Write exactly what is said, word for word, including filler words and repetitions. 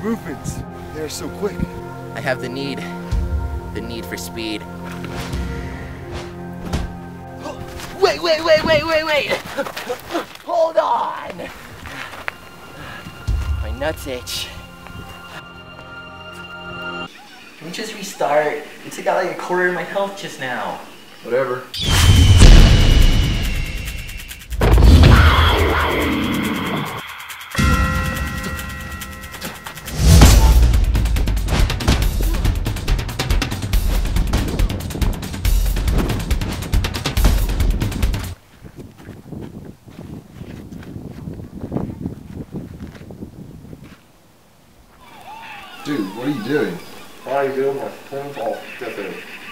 movements, they're so quick. I have the need, the need for speed. Wait, wait, wait, wait, wait, wait! Hold on! My nuts itch. Can we just restart? You took out like a quarter of my health just now. Whatever. Dude, what are you doing? How you doing my phone call?